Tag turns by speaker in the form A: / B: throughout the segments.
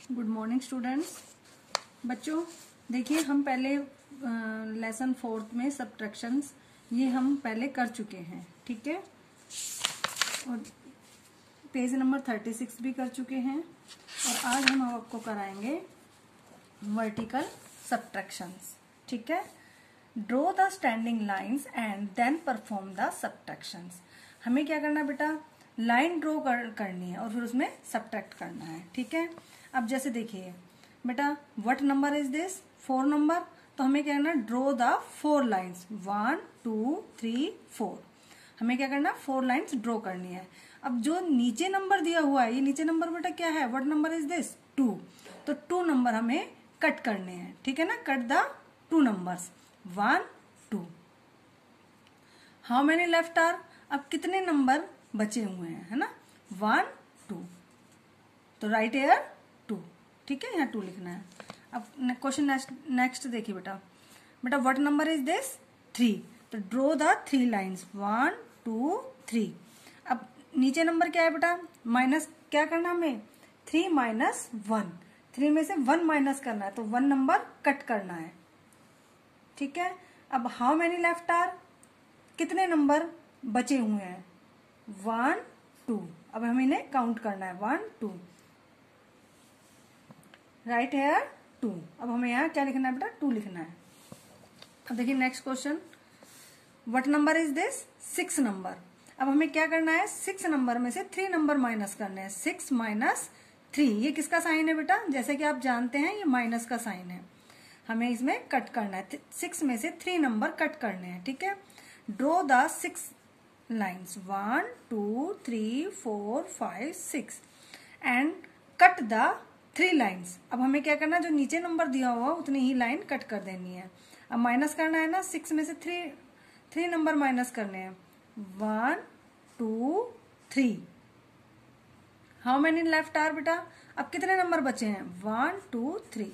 A: Good morning students. बच्चों देखिए, हम पहले लेसन 4th में सब्ट्रैक्शंस ये हम पहले कर चुके हैं, ठीक है। और पेज नंबर 36 भी कर चुके हैं। और आज हम आपको कराएंगे वर्टिकल सब्ट्रैक्शंस, ठीक है। Draw the standing lines and then perform the subtractions. हमें क्या करना है बेटा, लाइन ड्रॉ करनी है और फिर उसमें सब्ट्रैक्ट करना है, ठीक है। अब जैसे देखिए बेटा, what number is this, 4 number. तो हमें क्या करना, ड्रॉ द 4 लाइंस, 1 2 3 4। हमें क्या करना, 4 लाइंस ड्रॉ करनी है। अब जो नीचे नंबर दिया हुआ है, ये नीचे नंबर बेटा क्या है, व्हाट नंबर इज दिस, 2। तो 2 नंबर हमें कट करने हैं, ठीक है ना। Cut the 2 numbers, 1 2। How many left are, अब कितने नंबर बचे हुए हैं, है ना, 1 2। तो राइट एयर 2, ठीक है, यहाँ 2 लिखना है। अब क्वेश्चन नेक्स्ट देखिए बेटा, व्हाट नंबर इज दिस, 3। तो ड्रॉ द 3 लाइंस, 1 2 3। अब नीचे नंबर क्या है बेटा, माइनस क्या करना हमें, 3 माइनस 1। 3 में से 1 माइनस करना है, तो 1 नंबर कट करना है, ठीक है। अब हाउ मेनी लेफ्ट आर, कितने नंबर बचे हुए हैं, 1 2। अब हमें इन्हें काउंट करना है, 1 2, राइट हेयर 2। अब हमें यहाँ क्या लिखना है बेटा, 2 लिखना है। अब देखिए next question, what number is this, 6 number. अब हमें क्या करना है, 6 नंबर में से 3 नंबर माइनस करने हैं, 6 माइनस 3। ये किसका साइन है बेटा, जैसे कि आप जानते हैं ये माइनस का साइन है। हमें इसमें कट करना है, 6 में से 3 नंबर कट करने हैं, ठीक है। Draw the 6 lines, 1 2 3 4 5 6 and cut the 3 lines. अब हमें क्या करना है, जो नीचे नंबर दिया हुआ उतनी ही लाइन कट कर देनी है। अब माइनस करना है ना, 6 में से 3 नंबर माइनस करने हैं, 1 2 3। हाउ मेनी लेफ्ट आर बेटा, अब कितने नंबर बचे हैं, 1 2 3,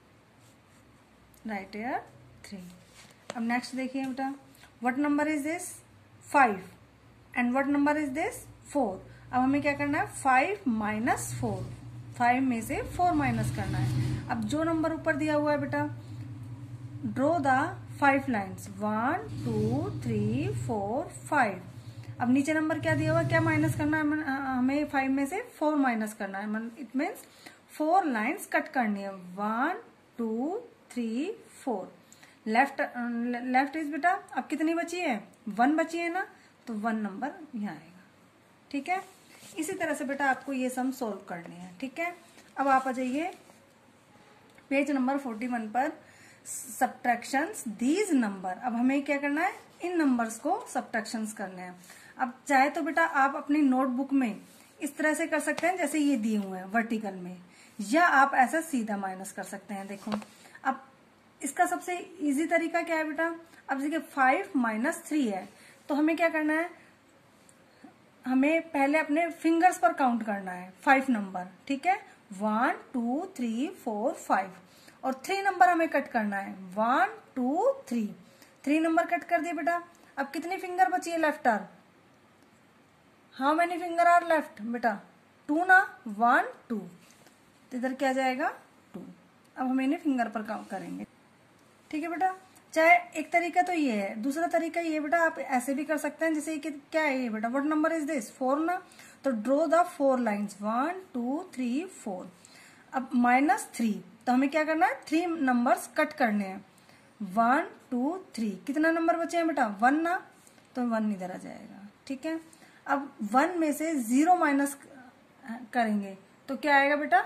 A: राइट एयर 3। अब नेक्स्ट देखिए बेटा, what number is this, 5 and what number is this, 4। अब हमें क्या करना है, 5 माइनस 4। 5 में से 4 माइनस करना है। अब जो नंबर ऊपर दिया हुआ है बेटा, ड्रॉ द 5 लाइन्स, 1 2 3 4 5। अब नीचे नंबर क्या दिया हुआ है, क्या माइनस करना है हमें, 5 में से 4 माइनस करना है। इट मीन्स 4 लाइन्स कट करनी है, 1 2 3 4। लेफ्ट इज बेटा, अब कितनी बची है, 1 बची है ना, तो 1 नंबर यहाँ आएगा, ठीक है। इसी तरह से बेटा आपको ये सम सोल्व करने हैं, ठीक है। अब आप आ जाइए पेज नंबर 41 पर, सब्ट्रैक्शंस दीज नंबर। अब हमें क्या करना है, इन नंबर्स को सब्ट्रैक्शंस करने हैं। अब चाहे तो बेटा आप अपनी नोटबुक में इस तरह से कर सकते हैं जैसे ये दिए हुए हैं वर्टिकल में, या आप ऐसा सीधा माइनस कर सकते हैं। देखो अब इसका सबसे इजी तरीका क्या है बेटा, अब देखिए 5 माइनस 3 है, तो हमें क्या करना है, हमें पहले अपने फिंगर्स पर काउंट करना है 5 नंबर, ठीक है। 1 2 3 4 5 और 3 नंबर हमें कट करना है, 1 2 3। 3 नंबर कट कर दिए बेटा। अब कितनी फिंगर बची है left are, how many finger are left बेटा, 2 ना, 1 2। तो इधर क्या जाएगा, 2। अब हम इन्हें फिंगर पर काउंट करेंगे, ठीक है बेटा। चाहे एक तरीका तो ये है, दूसरा तरीका ये बेटा आप ऐसे भी कर सकते हैं, जैसे कि क्या है ये बेटा, व्हाट नंबर इज दिस, 4 ना। तो ड्रॉ द 4 लाइंस, 1 2 3 4। अब माइनस 3, तो हमें क्या करना है, 3 नंबर्स कट करने हैं, 1 2 3। कितना नंबर बचे हैं बेटा, 1 ना, तो 1 इधर आ जाएगा, ठीक है। अब 1 में से 0 माइनस करेंगे तो क्या आएगा बेटा,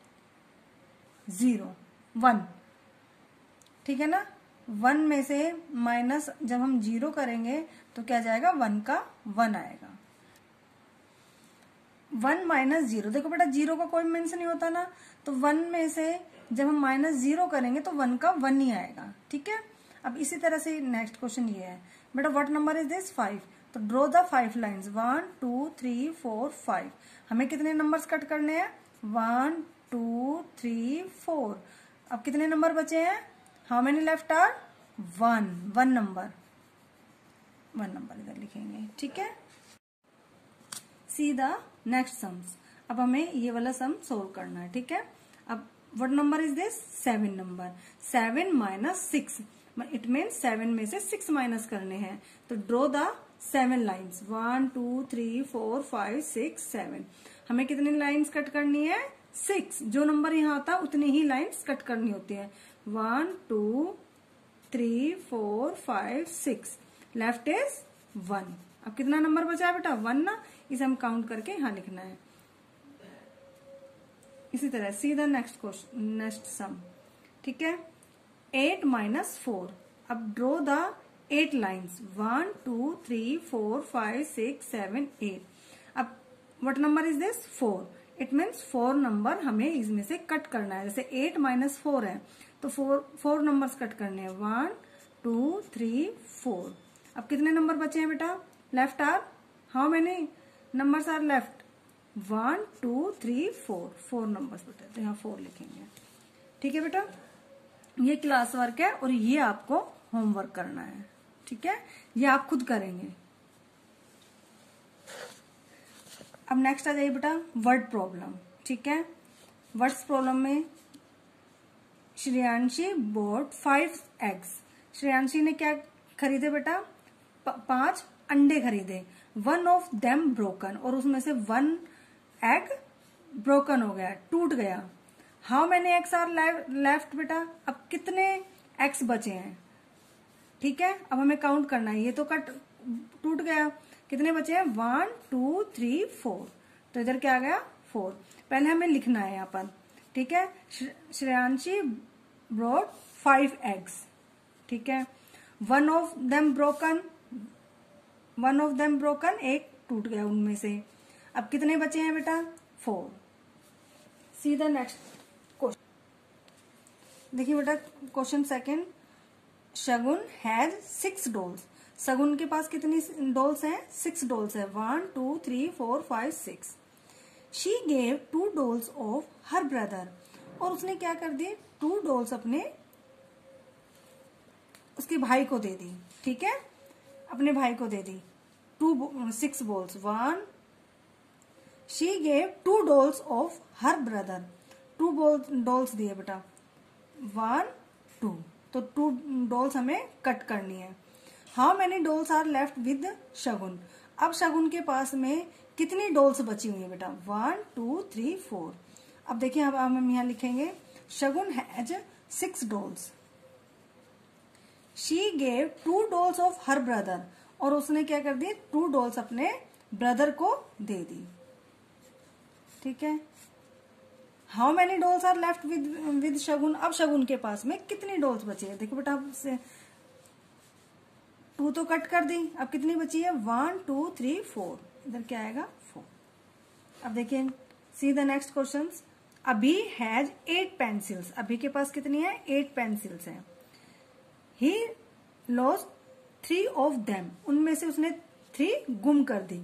A: 0 1, ठीक है ना। 1 में से माइनस जब हम 0 करेंगे तो क्या जाएगा, 1 का 1 आएगा। 1 माइनस 0, देखो बेटा 0 का कोई मीन्स नहीं होता ना, तो 1 में से जब हम माइनस 0 करेंगे तो 1 का 1 ही आएगा, ठीक है। अब इसी तरह से नेक्स्ट क्वेश्चन ये है बेटा, व्हाट नंबर इज दिस, 5। तो ड्रॉ द 5 लाइन्स, 1 2 3 4 5। हमें कितने नंबर्स कट करने हैं, 1 2 3 4। अब कितने नंबर बचे हैं, how many left are, 1 number, 1 number इधर लिखेंगे, ठीक है। See the next sums. अब हमें ये वाला सम सोल्व करना है, ठीक है। अब what number is this? 7 number. 7 minus 6, it means 7 में से 6 माइनस करने हैं। तो ड्रॉ द 7 लाइन्स, 1 2 3 4 5 6 7। हमें कितनी लाइन्स कट करनी है? 6। जो नंबर यहाँ आता है उतनी ही लाइन्स कट करनी होती है। 1 2 3 4 5 6, लेफ्ट इज 1। अब कितना नंबर बचा है बेटा? 1 ना, इसे हम काउंट करके यहाँ लिखना है। इसी तरह see the next question, next sum. ठीक है, 8 माइनस 4। अब ड्रॉ द 8 लाइन्स, 1 2 3 4 5 6 7 8। अब what number is this? 4। It means 4 number हमें इसमें से कट करना है। जैसे 8 माइनस 4 है तो 4 नंबर्स कट करने हैं, 1 2 3 4। अब कितने नंबर बचे हैं बेटा? Left are how many numbers are left? 1 2 3 4, 4 numbers बेटा, तो यहाँ 4 लिखेंगे। ठीक है बेटा, ये क्लास वर्क है और ये आपको होमवर्क करना है। ठीक है, ये आप खुद करेंगे। अब नेक्स्ट आ जाइए बेटा वर्ड प्रॉब्लम। ठीक है, वर्ड्स प्रॉब्लम में श्रेयांशी बोट 5 एग्स। श्रेयांशी ने क्या खरीदे बेटा? 5 अंडे खरीदे। 1 ऑफ देम ब्रोकन, और उसमें से 1 एग ब्रोकन हो गया, टूट गया। How many eggs are left बेटा? अब कितने एग्स बचे हैं? ठीक है, अब हमें काउंट करना है। ये तो टूट गया, कितने बचे हैं? 1 2 3 4। तो इधर क्या आ गया? 4। पहले हमें लिखना है यहाँ पर। ठीक है, श्रेयांशी ब्रॉट 5 एग्स। ठीक है, 1 of them broken, 1 of them broken, एक टूट गया उनमें से। अब कितने बचे हैं बेटा? 4। See the next question. देखिए बेटा question second, Shagun has 6 dolls. Shagun के पास कितनी डॉल्स हैं? 6 डॉल्स है। 1 2 3 4 5 6। She gave 2 dolls of her brother, और उसने क्या कर दी? 2 डॉल्स अपने उसके भाई को दे दी। ठीक है, अपने भाई को दे दी 6 balls. 1, she gave 2 dolls of her brother. 2 dolls दिए बेटा, 1 2। तो 2 डॉल्स हमें कट करनी है। How many dolls are left with Shagun? अब शगुन के पास में कितनी डॉल्स बची हुई है बेटा? 1 2 3 4। अब देखिए, अब हम यहाँ लिखेंगे Shagun has 6 dolls. She gave 2 dolls of her brother, और उसने क्या कर दी? 2 डॉल्स अपने ब्रदर को दे दी। ठीक है, how many dolls are left with Shagun? अब शगुन के पास में कितनी डॉल्स बची है? देखो बेटा, से 2 तो कट कर दी, अब कितनी बची है? 1 2 3 4। इधर क्या आएगा? 4। अब देखिए see the next question. Abhi has 8 pencils. Abhi के पास कितनी है? 8 पेंसिल्स हैं। ही लॉस्ट 3 ऑफ देम, उनमें से उसने 3 गुम कर दी।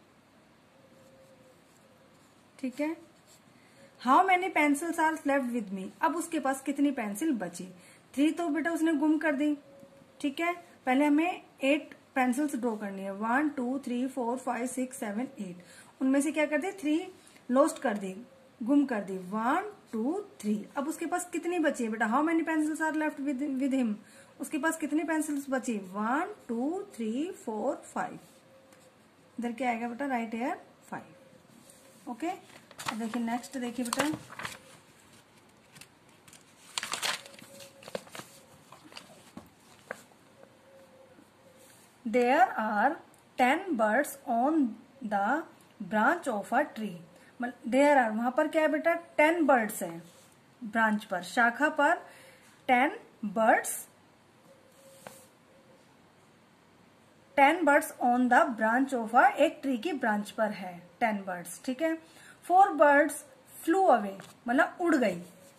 A: ठीक है, how many pencils are left with me? अब उसके पास कितनी पेंसिल बची? 3 तो बेटा उसने गुम कर दी। ठीक है, पहले हमें 8 पेंसिल्स ड्रॉ करनी है। 1 2 3 4 5 6 7 8। उनमें से क्या कर दी? 3 लॉस्ट कर दी, गुम कर दी। 1 2 3। अब उसके पास कितनी बची है बेटा? How many pencils are left with him? उसके पास कितनी पेंसिल्स बची? 1 2 3 4 5। इधर क्या आएगा बेटा? Right here 5। ओके, देखिए नेक्स्ट देखिए बेटा, there are 10 birds on the branch of a tree. There are, वहां पर क्या है बेटा? 10 बर्ड्स हैं ब्रांच पर, शाखा पर 10 birds on the branch of a, एक ट्री की ब्रांच पर है 10 बर्ड्स। ठीक है, 4 बर्ड्स फ्लू अवे, मतलब उड़ गई।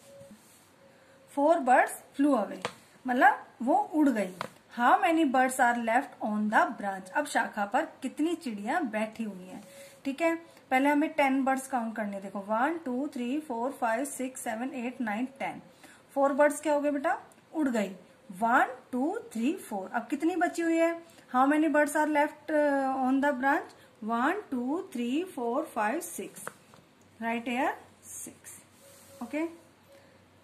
A: 4 बर्ड्स फ्लू अवे मतलब वो उड़ गई। How many birds are left on the branch? अब शाखा पर कितनी चिड़िया बैठी हुई हैं? ठीक है, पहले हमें 10 बर्ड्स काउंट करने। देखो 1 2 3 4 5 6 7 8 9 10। 4 बर्ड्स क्या हो गए बेटा? उड़ गई। 1 2 3 4। अब कितनी बची हुई है? How many birds are left on the branch? 1 2 3 4 5 6। Right here 6। Okay,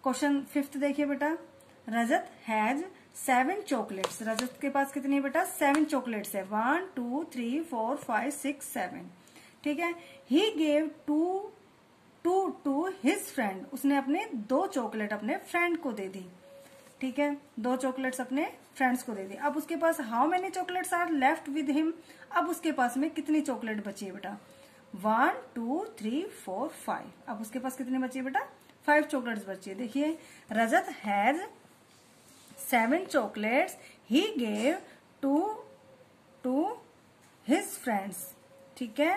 A: question 5 देखिए बेटा, रजत हैज 7 चॉकलेट्स। रजत के पास कितनी है बेटा? 7 चॉकलेट्स है। 1 2 3 4 5 6 7, ठीक है। He gave two to his friend, उसने अपने 2 चॉकलेट अपने फ्रेंड को दे दी, ठीक है। 2 चॉकलेट्स अपने फ्रेंड्स को दे दी। अब उसके पास how many chocolates are left with him, अब उसके पास में कितनी चॉकलेट बची है बेटा? 1 2 3 4 5, अब उसके पास कितनी बची है बेटा? 5 चॉकलेट्स बची है। देखिए, Rajat has 7 chocolates, he gave to his friends, ठीक है।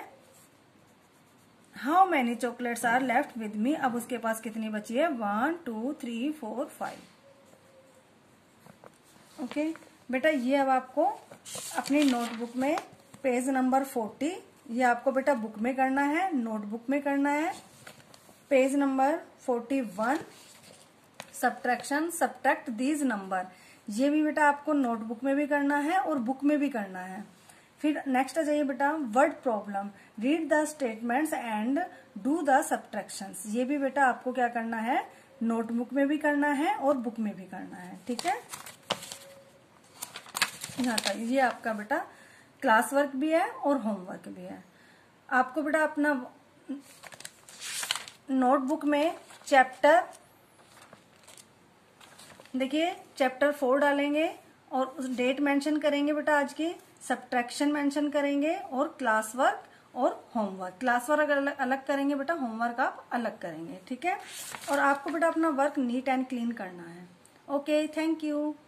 A: How many chocolates are left with me, अब उसके पास कितनी बची है? 1 2 3 4 5। ओके बेटा, ये अब आपको अपनी नोटबुक में पेज नंबर 40, ये आपको बेटा बुक में करना है, नोटबुक में करना है। Page number 41, subtraction, subtract these number, ये भी बेटा आपको नोटबुक में भी करना है और बुक में भी करना है। फिर नेक्स्ट आ जाइए बेटा, word problem, read the statements and do the subtractions, ये भी बेटा आपको क्या करना है? नोटबुक में भी करना है और बुक में भी करना है, ठीक है। यहाँ तक ये आपका बेटा क्लास वर्क भी है और होमवर्क भी है। आपको बेटा अपना नोटबुक में चैप्टर, देखिए चैप्टर 4 डालेंगे और उस डेट मेंशन करेंगे बेटा आज की, सब्ट्रैक्शन मेंशन करेंगे और क्लास वर्क और होमवर्क। क्लास वर्क अलग करेंगे बेटा, होमवर्क आप अलग करेंगे, ठीक है। और आपको बेटा अपना वर्क नीट एंड क्लीन करना है। Okay, thank you.